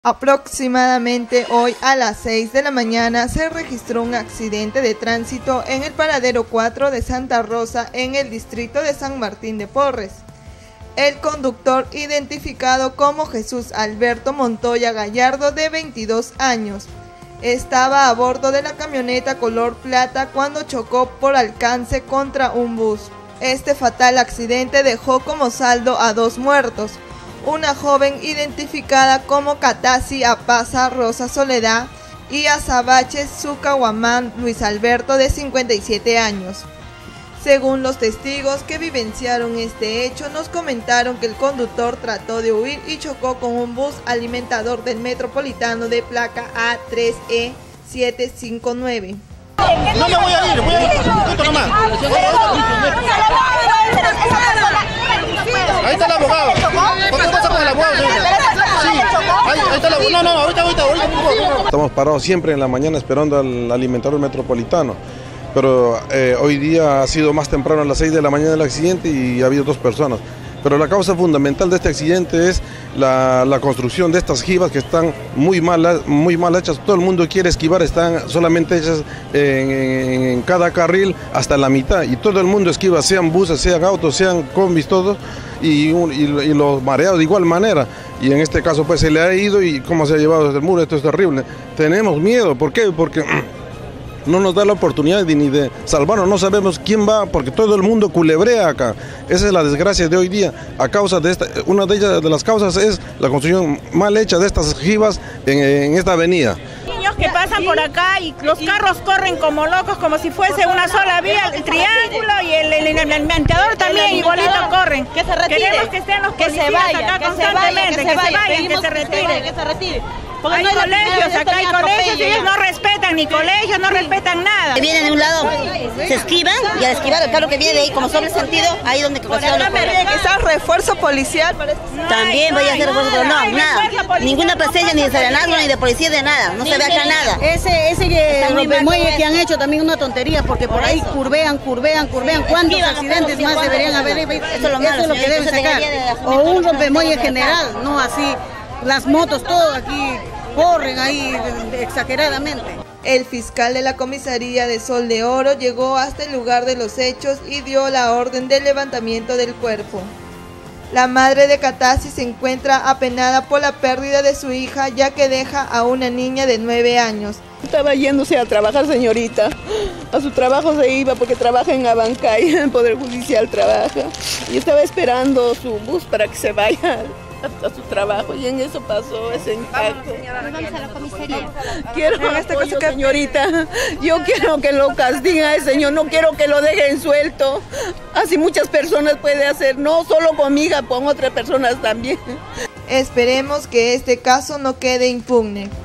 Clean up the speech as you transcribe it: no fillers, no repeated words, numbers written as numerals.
Aproximadamente hoy a las 6 de la mañana se registró un accidente de tránsito en el paradero 4 de Santa Rosa en el distrito de San Martín de Porres. El conductor, identificado como Jesús Alberto Montoya Gallardo, de 22 años, estaba a bordo de la camioneta color plata cuando chocó por alcance contra un bus. Este fatal accidente dejó como saldo a 2 muertos. Una joven identificada como Katasi Apaza Rosa Soledad y Azabache Zucahuamán Luis Alberto, de 57 años. Según los testigos que vivenciaron este hecho, nos comentaron que el conductor trató de huir y chocó con un bus alimentador del Metropolitano de placa A3E759. No me voy a ir, punto nomás. Ahí está el abogado. ¿Por qué pasa con el abogado, señora? Sí, ahí está el abogado. No, ahorita. Estamos parados siempre en la mañana esperando al alimentador metropolitano. Pero hoy día ha sido más temprano, a las 6 de la mañana del accidente, y ha habido 2 personas. Pero la causa fundamental de este accidente es la construcción de estas jivas, que están muy mal hechas. Todo el mundo quiere esquivar, están solamente hechas en cada carril hasta la mitad, y todo el mundo esquiva, sean buses, sean autos, sean combis, todos, y los mareados de igual manera. Y en este caso pues se le ha ido, y cómo se ha llevado desde el muro. Esto es terrible. Tenemos miedo. ¿Por qué? Porque no nos da la oportunidad ni de salvarnos, no sabemos quién va, porque todo el mundo culebrea acá. Esa es la desgracia de hoy día. A causa de una de las causas es la construcción mal hecha de estas jivas en esta avenida. Niños que pasan por acá y los carros corren como locos, como si fuese una sola vía, el triángulo, y el alimentador también igualito corren. Que se retire. Queremos que estén los policías acá constantemente, que se retire. Porque hay colegios, acá hay colegios, y ellos no respetan ni colegios, no respetan nada. Vienen de un lado, se esquivan, y al esquivar el carro que viene de ahí, como sobre sentido, ahí donde quizás refuerzo policial. También vaya a ser refuerzo, pero no, nada. Ninguna presencia ni de Serenazgo ni de policía, de nada. No se ve acá nada. Ese rompemuelle que han hecho también una tontería, porque por ahí curvean. ¿Cuántos accidentes más deberían haber? Eso es lo que deben sacar. O un rompemuelle general, no así. Las motos, todo aquí corren ahí exageradamente. El fiscal de la comisaría de Sol de Oro llegó hasta el lugar de los hechos y dio la orden de levantamiento del cuerpo. La madre de Katasi se encuentra apenada por la pérdida de su hija, ya que deja a una niña de 9 años. Estaba yéndose a trabajar, señorita. A su trabajo se iba porque trabaja en Abancay, en el Poder Judicial trabaja. Y estaba esperando su bus para que se vaya a su trabajo, y en eso pasó ese impacto. Vamos a la comisaría. Quiero apoyo, señorita. Yo quiero que lo castiguen a ese señor, no quiero que lo dejen suelto. Así muchas personas pueden hacer, no solo con mi hija, con otras personas también. Esperemos que este caso no quede impune.